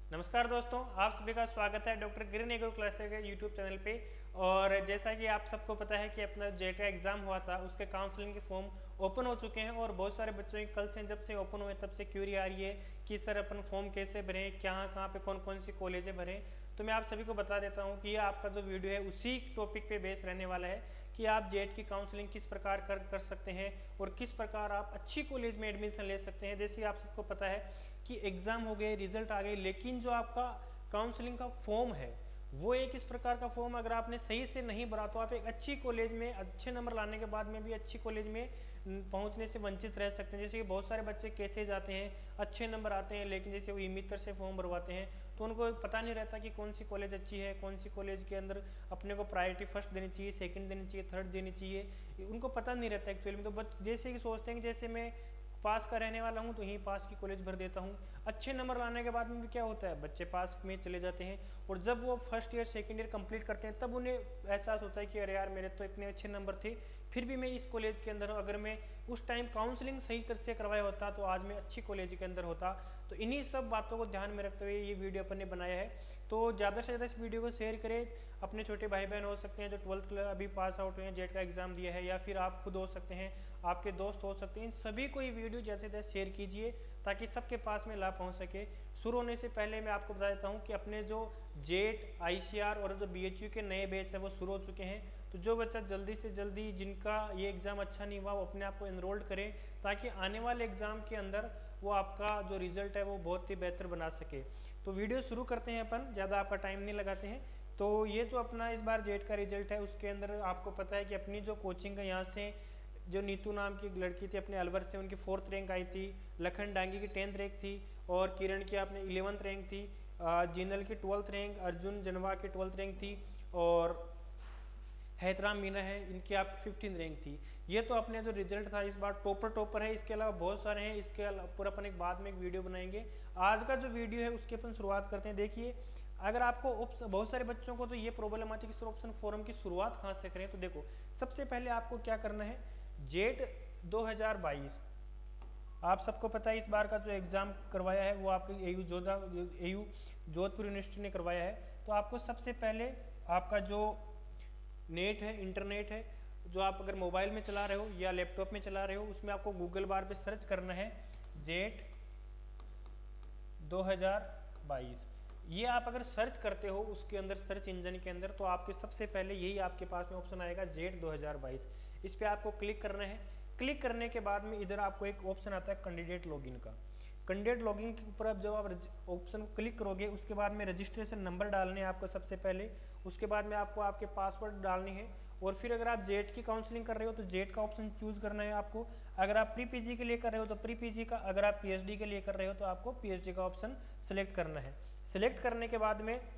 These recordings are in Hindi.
नमस्कार दोस्तों, आप सभी का स्वागत है डॉक्टर ग्रीन एग्रो क्लासेस के यूट्यूब चैनल पे। और जैसा कि आप सबको पता है कि अपना जेट का एग्ज़ाम हुआ था, उसके काउंसलिंग के फॉर्म ओपन हो चुके हैं और बहुत सारे बच्चों की कल से जब से ओपन हुए तब से क्यूरी आ रही है कि सर अपन फॉर्म कैसे भरें, कहाँ पे कौन कौन सी कॉलेजें भरें। तो मैं आप सभी को बता देता हूँ कि ये आपका जो वीडियो है उसी टॉपिक पे बेस रहने वाला है कि आप जेट की काउंसलिंग किस प्रकार कर सकते हैं और किस प्रकार आप अच्छी कॉलेज में एडमिशन ले सकते हैं। जैसे आप सबको पता है कि एग्ज़ाम हो गए, रिजल्ट आ गए, लेकिन जो आपका काउंसलिंग का फॉर्म है वो एक इस प्रकार का फॉर्म अगर आपने सही से नहीं भरा तो आप एक अच्छी कॉलेज में अच्छे नंबर लाने के बाद में भी अच्छी कॉलेज में पहुंचने से वंचित रह सकते हैं। जैसे कि बहुत सारे बच्चे कैसे जाते हैं, अच्छे नंबर आते हैं, लेकिन जैसे वो ई-मित्र से फॉर्म भरवाते हैं तो उनको पता नहीं रहता कि कौन सी कॉलेज अच्छी है, कौन सी कॉलेज के अंदर अपने को प्रायोरिटी फर्स्ट देनी चाहिए, सेकंड देनी चाहिए, थर्ड देनी चाहिए, उनको पता नहीं रहता एक्चुअली में। तो बस जैसे कि सोचते हैं कि जैसे मैं पास का रहने वाला हूँ तो यहीं पास की कॉलेज भर देता हूँ। अच्छे नंबर लाने के बाद में भी क्या होता है, बच्चे पास में चले जाते हैं और जब वो first year second year complete करते हैं तब उन्हें एहसास होता है कि अरे यार मेरे तो इतने अच्छे नंबर थे, फिर भी मैं इस कॉलेज के अंदर हूँ। अगर मैं उस टाइम काउंसलिंग सही कर से करवाया होता तो आज मैं अच्छी कॉलेज के अंदर होता। तो इन्हीं सब बातों को ध्यान में रखते हुए ये वीडियो अपन ने बनाया है। तो ज़्यादा से ज़्यादा इस वीडियो को शेयर करें। अपने छोटे भाई बहन हो सकते हैं जो 12th अभी पास आउट हुए हैं, जेट का एग्जाम दिया है, या फिर आप खुद हो सकते हैं, आपके दोस्त हो सकते हैं, इन सभी को ये वीडियो जैसे तैसे शेयर कीजिए ताकि सबके पास में लाभ पहुंच सके। शुरू होने से पहले मैं आपको बता देता हूं कि अपने जो जेट आईसीआर और जो बीएचयू के नए बैच है वो शुरू हो चुके हैं। तो जो बच्चा जल्दी से जल्दी जिनका ये एग्ज़ाम अच्छा नहीं हुआ वो अपने आप को एनरोल्ड करें ताकि आने वाले एग्ज़ाम के अंदर वो आपका जो रिजल्ट है वो बहुत ही बेहतर बना सके। तो वीडियो शुरू करते हैं अपन, ज़्यादा आपका टाइम नहीं लगाते हैं। तो ये जो अपना इस बार जेट का रिजल्ट है उसके अंदर आपको पता है कि अपनी जो कोचिंग है यहाँ से जो नीतू नाम की लड़की थी अपने अलवर से, उनकी 4th रैंक आई थी, लखन डांगी की 10th रैंक थी और किरण की आपने 11th रैंक थी, जिनल की 12th रैंक, अर्जुन जनवा की 12th रैंक थी और हैतराम मीना है इनकी आपकी 15th रैंक थी। ये तो अपने जो रिजल्ट था इस बार टॉपर है। इसके अलावा बहुत सारे हैं, इसके पूरा अपन एक बाद में एक वीडियो बनाएंगे। आज का जो वीडियो है उसकी अपन शुरुआत करते हैं। देखिए, अगर आपको बहुत सारे बच्चों को तो ये प्रॉब्लम आती है कि सर ऑप्शन फॉरम की शुरुआत कहाँ से करें। तो देखो, सबसे पहले आपको क्या करना है, जेट 2022 आप सबको पता है इस बार का जो एग्ज़ाम करवाया है वो आपके एयू जोधपुर यूनिवर्सिटी ने करवाया है। तो आपको सबसे पहले आपका जो नेट है, इंटरनेट है, जो आप अगर मोबाइल में चला रहे हो या लैपटॉप में चला रहे हो, उसमें आपको गूगल बार पे सर्च करना है जेट 2022। ये आप अगर सर्च करते हो उसके अंदर सर्च इंजन के अंदर तो आपके सबसे पहले यही आपके पास में ऑप्शन आएगा जेट 2022। इस पर आपको क्लिक करना है। क्लिक करने के बाद में इधर आपको एक ऑप्शन आता है कैंडिडेट लॉगिन का। कैंडिडेट लॉगिन के ऊपर अब जब आप ऑप्शन को क्लिक करोगे उसके बाद में रजिस्ट्रेशन नंबर डालने हैं आपको सबसे पहले। उसके बाद में आपको आपके पासवर्ड डालनी है और फिर अगर आप जेट की काउंसलिंग कर रहे हो तो जेट का ऑप्शन चूज करना है आपको। अगर आप प्री पीजी के लिए कर रहे हो तो प्री पीजी का, अगर आप पीएचडी के लिए कर रहे हो तो आपको पीएचडी का ऑप्शन सेलेक्ट करना है। सेलेक्ट करने के बाद में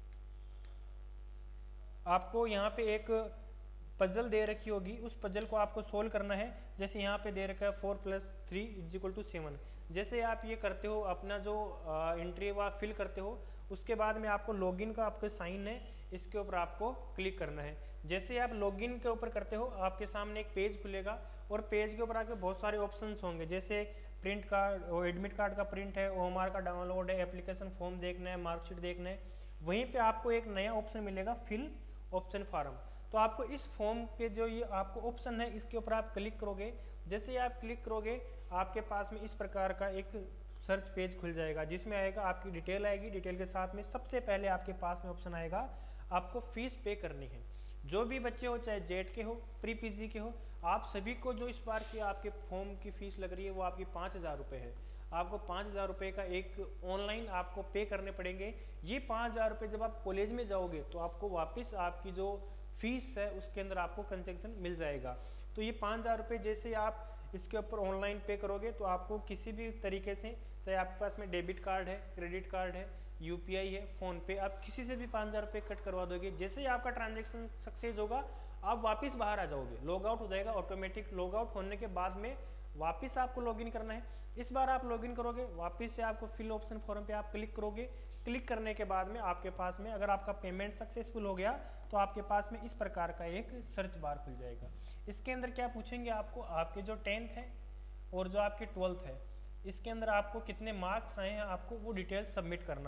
आपको यहाँ पे एक पजल दे रखी होगी, उस पजल को आपको सोल्व करना है। जैसे यहाँ पे दे रखा है 4 + 3 = 7। जैसे आप ये करते हो, अपना जो एंट्री वो फिल करते हो, उसके बाद में आपको लॉगिन का आपका साइन है, इसके ऊपर आपको क्लिक करना है। जैसे आप लॉगिन के ऊपर करते हो आपके सामने एक पेज खुलेगा और पेज के ऊपर आके बहुत सारे ऑप्शंस होंगे, जैसे प्रिंट कार्ड, एडमिट कार्ड का प्रिंट है, ओएमआर का डाउनलोड है, एप्लीकेशन फॉर्म देखना है, मार्कशीट देखना है। वहीं पे आपको एक नया ऑप्शन मिलेगा फिल ऑप्शन फार्म। तो आपको इस फॉर्म के जो ये आपको ऑप्शन है इसके ऊपर आप क्लिक करोगे। जैसे ही आप क्लिक करोगे आपके पास में इस प्रकार का एक सर्च पेज खुल जाएगा जिसमें आएगा आपकी डिटेल आएगी। डिटेल के साथ में सबसे पहले आपके पास में ऑप्शन आएगा आपको फीस पे करनी है। जो भी बच्चे हो, चाहे जेट के हो, प्री पीजी के हो, आप सभी को जो इस बार की आपके फॉर्म की फीस लग रही है वो आपकी 5,000 रुपये है। आपको 5,000 रुपये का एक ऑनलाइन आपको पे करने पड़ेंगे। ये 5,000 रुपये जब आप कॉलेज में जाओगे तो आपको वापस आपकी जो फीस है उसके अंदर आपको कंसेक्शन मिल जाएगा। तो ये 5,000 रुपये जैसे आप इसके ऊपर ऑनलाइन पे करोगे तो आपको किसी भी तरीके से, चाहे आपके पास में डेबिट कार्ड है, क्रेडिट कार्ड है, यूपीआई है, फ़ोन पे, आप किसी से भी 5,000 रुपये कट करवा दोगे। जैसे ही आपका ट्रांजेक्शन सक्सेस होगा आप वापस बाहर आ जाओगे, लॉग आउट हो जाएगा ऑटोमेटिक। लॉग आउट होने के बाद में वापस आपको लॉगिन करना है। इस बार आप लॉगिन करोगे, वापस से आपको फिल ऑप्शन फॉर्म पे आप क्लिक करोगे। क्लिक करने के बाद में आपके पास में अगर आपका पेमेंट सक्सेसफुल हो गया तो आपके पास में इस प्रकार का एक सर्च बार खुल जाएगा। इसके अंदर क्या पूछेंगे आपको, आपके जो 10th है और जो आपके 12th है इसके अंदर आपको कितने मार्क्स आए हैं आपको वो डिटेल सबमिट करना है।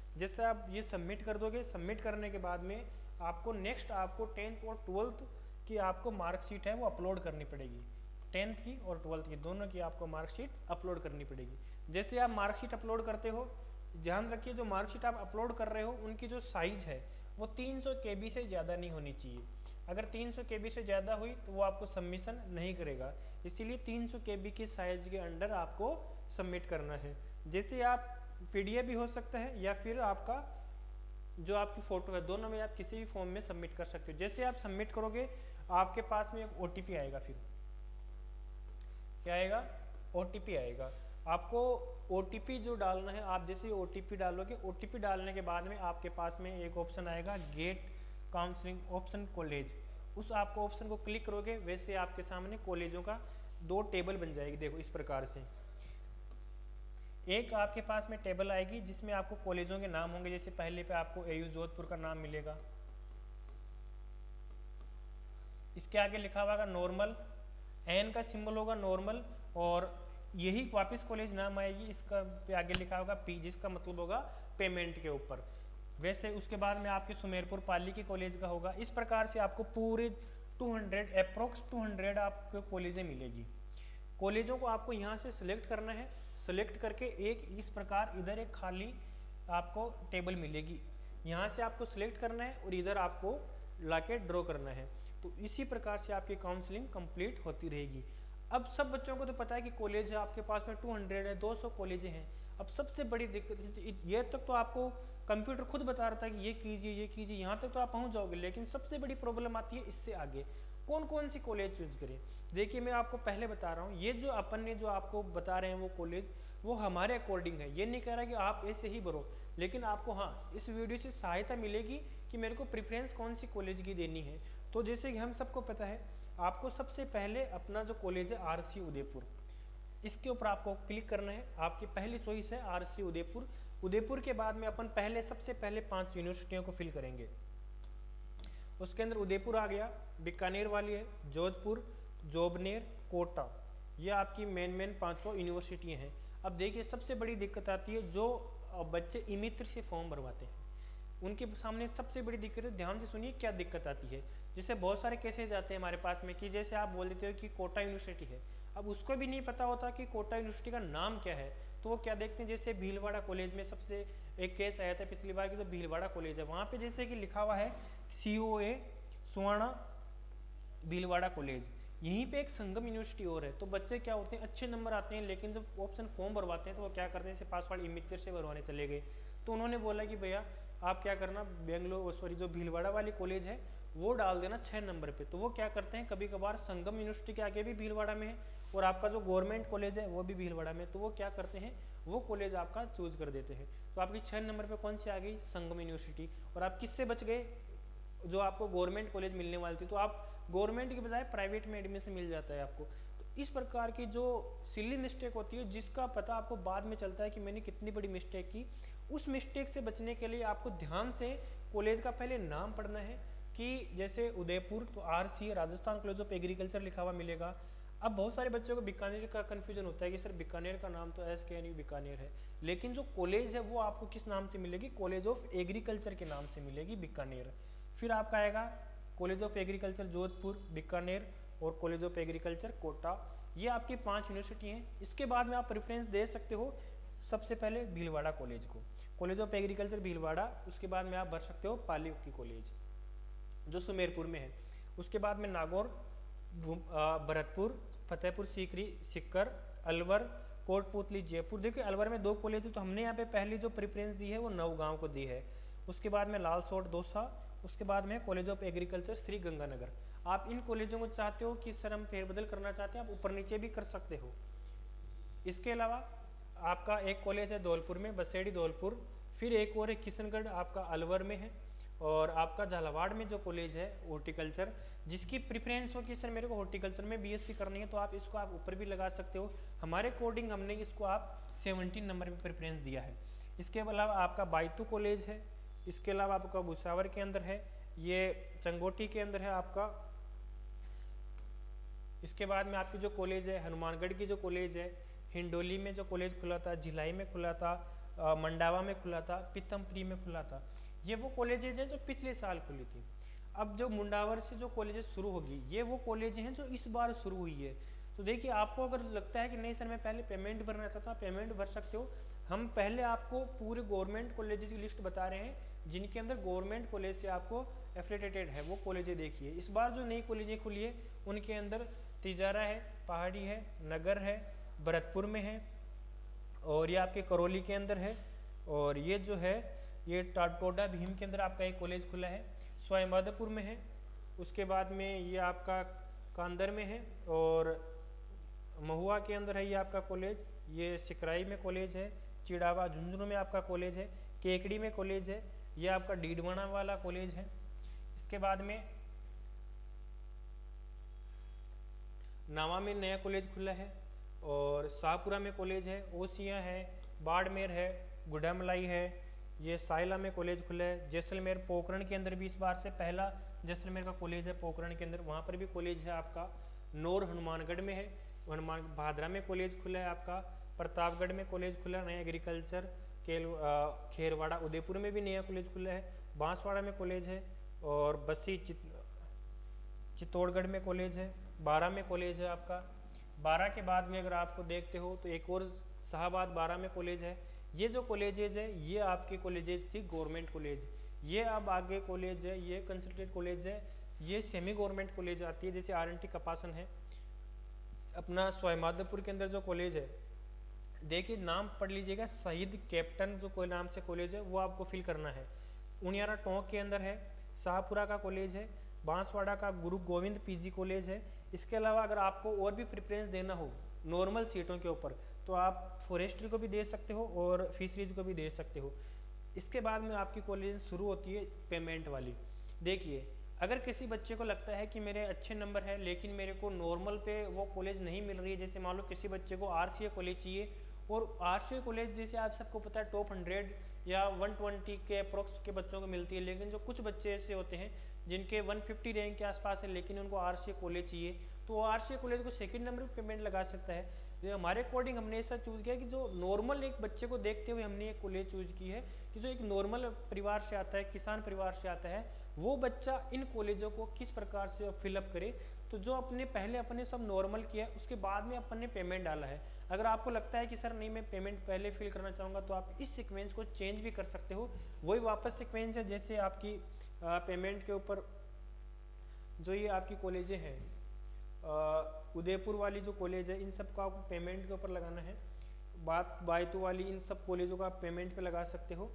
जैसे आप ये सबमिट कर दोगे, सबमिट करने के बाद में आपको नेक्स्ट आपको 10th और 12th की आपको मार्कशीट है वो अपलोड करनी पड़ेगी। 10th की और 12th की दोनों की आपको मार्कशीट अपलोड करनी पड़ेगी। जैसे आप मार्कशीट अपलोड करते हो, ध्यान रखिए जो मार्कशीट आप अपलोड कर रहे हो उनकी जो साइज़ है वो 300 KB से ज़्यादा नहीं होनी चाहिए। अगर 300 KB से ज़्यादा हुई तो वो आपको सबमिशन नहीं करेगा, इसीलिए 300 KB की साइज के अंडर आपको सबमिट करना है। जैसे आप PDF भी हो सकता है या फिर आपका जो आपकी फ़ोटो है, दोनों में आप किसी भी फॉर्म में सबमिट कर सकते हो। जैसे आप सबमिट करोगे आपके पास में एक OTP आएगा, फिर क्या आएगा, OTP आएगा। आपको OTP जो डालना है, आप जैसे OTP डालोगे, OTP डालने के बाद में आपके पास में एक ऑप्शन आएगा गेट काउंसलिंग ऑप्शन कॉलेज, उस आपको ऑप्शन को क्लिक करोगे, वैसे आपके सामने कॉलेजों का 2 टेबल बन जाएगी। देखो इस प्रकार से एक आपके पास में टेबल आएगी जिसमें आपको कॉलेजों के नाम होंगे। जैसे पहले पे आपको AU जोधपुर का नाम मिलेगा, इसके आगे लिखा हुआ नॉर्मल, N का सिंबल होगा नॉर्मल, और यही वापस कॉलेज नाम आएगी, इसका पे आगे लिखा होगा P, जिसका मतलब होगा पेमेंट के ऊपर। वैसे उसके बाद में आपके सुमेरपुर पाली की कॉलेज का होगा। इस प्रकार से आपको पूरे 200 अप्रोक्स 200 आपको कॉलेजें मिलेगी। कॉलेजों को आपको यहाँ से सिलेक्ट करना है, सिलेक्ट करके एक इस प्रकार इधर एक खाली आपको टेबल मिलेगी, यहाँ से आपको सिलेक्ट करना है और इधर आपको लाके ड्रॉ करना है। तो इसी प्रकार से आपकी काउंसलिंग कंप्लीट होती रहेगी। अब सब बच्चों को तो पता है कि कॉलेज है आपके पास में 200 है, 200 कॉलेजें हैं। अब सबसे बड़ी दिक्कत ये तक तो आपको कंप्यूटर खुद बता रहा था कि ये कीजिए ये कीजिए, यहाँ तक तो आप पहुँच जाओगे, लेकिन सबसे बड़ी प्रॉब्लम आती है इससे आगे कौन कौन सी कॉलेज चूज करें। देखिए मैं आपको पहले बता रहा हूँ, ये जो अपन ने जो आपको बता रहे हैं वो कॉलेज वो हमारे अकॉर्डिंग है, ये नहीं कह रहा कि आप ऐसे ही भरो, लेकिन आपको हाँ इस वीडियो से सहायता मिलेगी कि मेरे को प्रेफरेंस कौन सी कॉलेज की देनी है। तो जैसे कि हम सबको पता है, आपको सबसे पहले अपना जो कॉलेज है RC उदयपुर, इसके ऊपर आपको क्लिक करना है। आपकी पहली चॉइस है RC उदयपुर। उदयपुर के बाद में अपन सबसे पहले 5 यूनिवर्सिटियों को फिल करेंगे। उसके अंदर उदयपुर आ गया, बीकानेर वाली है, जोधपुर, जोबनेर, कोटा, ये आपकी मेन 5 यूनिवर्सिटियाँ हैं। अब देखिए सबसे बड़ी दिक्कत आती है जो बच्चे ई-मित्र से फॉर्म भरवाते हैं, उनके सामने सबसे बड़ी दिक्कत है। ध्यान से सुनिए क्या दिक्कत आती है। जैसे बहुत सारे केसेज आते हैं हमारे पास में कि जैसे आप बोल देते हो कि कोटा यूनिवर्सिटी है, अब उसको भी नहीं पता होता कि कोटा यूनिवर्सिटी का नाम क्या है, तो वो क्या देखते हैं, जैसे भीलवाड़ा कॉलेज में सबसे एक केस आया था पिछली बार की, तो भीलवाड़ा कॉलेज है, वहाँ पे जैसे कि लिखा हुआ है COA सुवर्णा भीलवाड़ा कॉलेज, यहीं पे एक संगम यूनिवर्सिटी और है। तो बच्चे क्या होते हैं, अच्छे नंबर आते हैं, लेकिन जब ऑप्शन फॉर्म भरवाते हैं तो वो क्या करते हैं, जैसे पासवर्ड ई-मित्र से भरवाने चले गए, तो उन्होंने बोला कि भैया आप क्या करना, जो भीलवाड़ा वाली कॉलेज है वो डाल देना 6 नंबर पे। तो वो क्या करते हैं, कभी कभार संगम यूनिवर्सिटी के आगे भी भीलवाड़ा में है और आपका जो गवर्नमेंट कॉलेज है वो भी भीलवाड़ा में, तो वो क्या करते हैं, वो कॉलेज आपका चूज कर देते हैं। तो आपकी 6 नंबर पे कौन सी आ गई, संगम यूनिवर्सिटी, और आप किससे बच गए, जो आपको गवर्नमेंट कॉलेज मिलने वाली थी, तो आप गवर्नमेंट के बजाय प्राइवेट में एडमिशन मिल जाता है आपको। तो इस प्रकार की जो सिली मिस्टेक होती है, जिसका पता आपको बाद में चलता है कि मैंने कितनी बड़ी मिस्टेक की, उस मिस्टेक से बचने के लिए आपको ध्यान से कॉलेज का पहले नाम पढ़ना है कि जैसे उदयपुर तो RC Rajasthan college of agriculture लिखा हुआ मिलेगा। अब बहुत सारे बच्चों को बीकानेर का कन्फ्यूजन होता है कि सर बीकानेर का नाम तो SKNU बीकानेर है, लेकिन जो कॉलेज है वो आपको किस नाम से मिलेगी, कॉलेज ऑफ एग्रीकल्चर के नाम से मिलेगी, बीकानेर। फिर आपका आएगा college of agriculture Jodhpur, Bikaner और कॉलेज ऑफ एग्रीकल्चर कोटा, ये आपकी 5 यूनिवर्सिटी हैं। इसके बाद में आप प्रेफरेंस दे सकते हो सबसे पहले भीलवाड़ा कॉलेज को, कॉलेज ऑफ एग्रीकल्चर भीलवाड़ा। उसके बाद में आप भर सकते हो पाली की कॉलेज जो सुमेरपुर में है। उसके बाद में नागौर, भरतपुर, फतेहपुर सीकरी, सिक्कर, अलवर, कोटपुतली, जयपुर। देखिए अलवर में 2 कॉलेज है, तो हमने यहाँ पे पहली जो प्रेफरेंस दी है वो नवगांव को दी है। उसके बाद में लालसोट, दौसा, उसके बाद में college of agriculture Shri Ganganagar. आप इन कॉलेजों को चाहते हो कि सर हम फेरबदल करना चाहते हैं, आप ऊपर नीचे भी कर सकते हो। इसके अलावा आपका एक कॉलेज है धौलपुर में, बसेड़ी धौलपुर, फिर एक और है किशनगढ़ आपका अलवर में है, और आपका झालावाड़ में जो कॉलेज है हॉर्टिकल्चर, जिसकी प्रेफरेंस हो कि सर मेरे को हॉर्टिकल्चर में BSc करनी है, तो आप इसको आप ऊपर भी लगा सकते हो। हमारे अकॉर्डिंग हमने इसको आप 17 नंबर पर प्रेफरेंस दिया है। इसके अलावा आपका बायतू कॉलेज है, इसके अलावा आपका भुसावर के अंदर है, ये चंगोटी के अंदर है आपका। इसके बाद में आपकी जो कॉलेज है हनुमानगढ़ की जो कॉलेज है, हिंडोली में जो कॉलेज खुला था, भिलाई में खुला था, मंडावा में खुला था, पीतमपुरी में खुला था। ये वो कॉलेजेज हैं जो पिछले साल खुली थी। अब जो मुंडावर से जो कॉलेजेस शुरू होगी, ये वो कॉलेज हैं जो इस बार शुरू हुई है। तो देखिए, आपको अगर लगता है कि नहीं सर मैं पहले पेमेंट भरना चाहता, पेमेंट भर सकते हो। हम पहले आपको पूरे गवर्नमेंट कॉलेजेस की लिस्ट बता रहे हैं जिनके अंदर गवर्नमेंट कॉलेज से आपको एफिलिएटेड है, वो कॉलेजें देखिए। इस बार जो नई कॉलेजें खुली है उनके अंदर तिजारा है, पहाड़ी है, नगर है, भरतपुर में है, और ये आपके करौली के अंदर है, और ये जो है ये टोडा भीम के अंदर आपका एक कॉलेज खुला है, स्वाईमाधोपुर में है। उसके बाद में ये आपका कांदर में है, और महुआ के अंदर है ये आपका कॉलेज, ये सिकराई में कॉलेज है, चिड़ावा झुंझुनू में आपका कॉलेज है, केकड़ी में कॉलेज है, ये आपका डीडवाना वाला कॉलेज है। इसके बाद में नावा में नया कॉलेज खुला है, और शाहपुरा में कॉलेज है, ओसिया है, बाड़मेर है, गुडामलाई है, ये साइला में कॉलेज खुला है। जैसलमेर पोखरण के अंदर भी इस बार से पहला जैसलमेर का कॉलेज है, पोखरण के अंदर, वहाँ पर भी कॉलेज है आपका। नौर हनुमानगढ़ में है, हनुमान भादरा में कॉलेज खुला है आपका। प्रतापगढ़ में कॉलेज खुला है नया एग्रीकल्चर। खेरवाड़ा उदयपुर में भी नया कॉलेज खुला है। बांसवाड़ा में कॉलेज है, और बस्सी चित्तौड़गढ़ में कॉलेज है। बारा में कॉलेज है आपका। बारा के बाद में अगर आपको देखते हो तो एक और शाहबाद बारा में कॉलेज है। ये जो कॉलेजेस है ये आपके कॉलेजेस थी गवर्नमेंट कॉलेज। ये अब आगे कॉलेज है, ये कंसल्टेड कॉलेज है, ये सेमी गवर्नमेंट कॉलेज आती है, जैसे RNT कपासन है। अपना स्वाईमाधोपुर के अंदर जो कॉलेज है, देखिए नाम पढ़ लीजिएगा, शहीद कैप्टन जो कोई नाम से कॉलेज है वो आपको फिल करना है। उनियारा टोंक के अंदर है, शाहपुरा का कॉलेज है, बांसवाड़ा का गुरु गोविंद PG कॉलेज है। इसके अलावा अगर आपको और भी प्रेफरेंस देना हो नॉर्मल सीटों के ऊपर तो आप फॉरेस्ट्री को भी दे सकते हो और फिशरीज को भी दे सकते हो। इसके बाद में आपकी कॉलेज शुरू होती है पेमेंट वाली। देखिए, अगर किसी बच्चे को लगता है कि मेरे अच्छे नंबर है लेकिन मेरे को नॉर्मल पे वो कॉलेज नहीं मिल रही है, जैसे मान लो किसी बच्चे को RCA कॉलेज चाहिए, और RCA कॉलेज जैसे आप सबको पता है टॉप 100 या 120 के अप्रोक्स के बच्चों को मिलती है, लेकिन जो कुछ बच्चे ऐसे होते हैं जिनके 150 रैंक के आसपास है लेकिन उनको RCA कॉलेज चाहिए, तो वो RCA कॉलेज को सेकंड नंबर पे पेमेंट लगा सकता है। तो हमारे अकॉर्डिंग हमने ऐसा चूज़ किया कि जो नॉर्मल एक बच्चे को देखते हुए हमने एक कॉलेज चूज की है कि जो एक नॉर्मल परिवार से आता है, किसान परिवार से आता है, वो बच्चा इन कॉलेजों को किस प्रकार से फिलअप करे। तो जो अपने पहले अपने सब नॉर्मल किया है उसके बाद में अपन ने पेमेंट डाला है। अगर आपको लगता है कि सर नहीं मैं पेमेंट पहले फिल करना चाहूँगा तो आप इस सीक्वेंस को चेंज भी कर सकते हो। वही वापस सीक्वेंस है जैसे आपकी पेमेंट के ऊपर जो ये आपकी कॉलेजें हैं, उदयपुर वाली जो कॉलेज है इन सब को आपको पेमेंट के ऊपर लगाना है। बायतू वाली इन सब कॉलेजों को आप पेमेंट पे लगा सकते हो।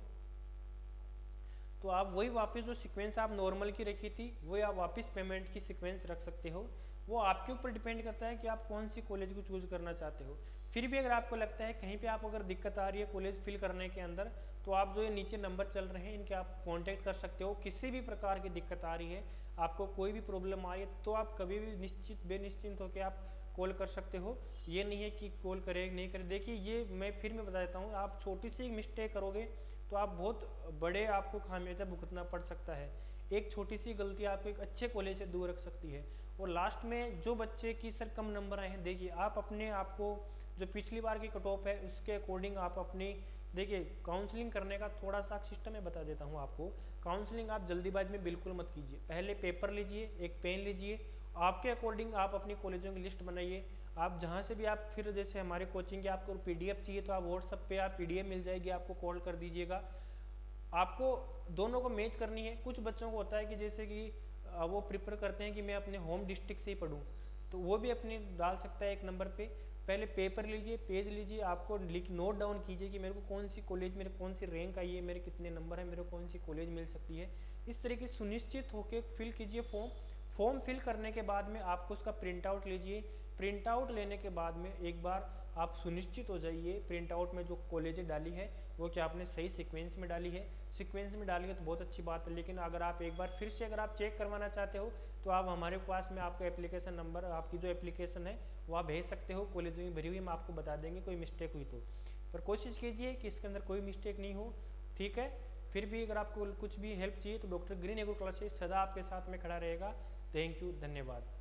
तो आप वही वापस जो सीक्वेंस आप नॉर्मल की रखी थी वही आप वापस पेमेंट की सीक्वेंस रख सकते हो। वो आपके ऊपर डिपेंड करता है कि आप कौन सी कॉलेज को चूज करना चाहते हो। फिर भी अगर आपको लगता है कहीं पे आप अगर दिक्कत आ रही है कॉलेज फिल करने के अंदर, तो आप जो ये नीचे नंबर चल रहे हैं इनके आप कांटेक्ट कर सकते हो। किसी भी प्रकार की दिक्कत आ रही है, आपको कोई भी प्रॉब्लम आ रही है, तो आप कभी भी बेनिश्चिंत होकर आप कॉल कर सकते हो। ये नहीं है कि कॉल करे नहीं करे। देखिए ये मैं फिर मैं बता देता हूँ, आप छोटी सी मिस्टेक करोगे तो आप बहुत बड़े आपको खामियाजा भुगतना पड़ सकता है। एक छोटी सी गलती आपको एक अच्छे कॉलेज से दूर रख सकती है। और लास्ट में जो बच्चे की सर कम नंबर आए हैं, देखिए आप अपने आप को जो पिछली बार की कट ऑफ है उसके अकॉर्डिंग आप अपनी देखिए काउंसलिंग करने का थोड़ा सा सिस्टम मैं बता देता हूँ आपको। काउंसलिंग आप जल्दीबाजी में बिल्कुल मत कीजिए। पहले पेपर लीजिए, एक पेन लीजिए, आपके अकॉर्डिंग आप अपनी कॉलेजों की लिस्ट बनाइए। आप जहाँ से भी आप फिर जैसे हमारे कोचिंग के आपको PDF चाहिए तो आप व्हाट्सएप पे आप PDF मिल जाएगी, आपको कॉल कर दीजिएगा। आपको दोनों को मैच करनी है। कुछ बच्चों को होता है कि जैसे कि वो प्रिफर करते हैं कि मैं अपने होम डिस्ट्रिक्ट से ही पढूं, तो वो भी अपने डाल सकता है एक नंबर पे। पहले पेपर लीजिए, पेज लीजिए, आपको नोट डाउन कीजिए कि मेरे को कौन सी कॉलेज, मेरे कौन सी रैंक आई है, मेरे कितने नंबर है, मेरे को कौन सी कॉलेज मिल सकती है। इस तरीके सुनिश्चित होकर फिल कीजिए फॉर्म फिल करने के बाद में आपको उसका प्रिंट आउट लीजिए। प्रिंट आउट लेने के बाद में एक बार आप सुनिश्चित हो जाइए प्रिंट आउट में जो कॉलेजें डाली है वो क्या आपने सही सीक्वेंस में डाली है। सीक्वेंस में डाली है तो बहुत अच्छी बात है, लेकिन अगर आप एक बार फिर से अगर आप चेक करवाना चाहते हो तो आप हमारे पास में आपका एप्लीकेशन नंबर, आपकी जो एप्लीकेशन है वो आप भेज सकते हो। कॉलेज में भरी हुई हम आपको बता देंगे कोई मिस्टेक हुई तो, पर कोशिश कीजिए कि इसके अंदर कोई मिस्टेक नहीं हो, ठीक है। फिर भी अगर आपको कुछ भी हेल्प चाहिए तो डॉक्टर ग्रीन एग्रो क्लासेस सदा आपके साथ में खड़ा रहेगा। थैंक यू, धन्यवाद।